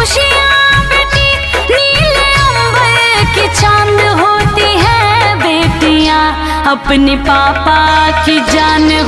खुशियाँ बेटी नीले अंबर की चांद होती है, बेटियाँ अपने पापा की जान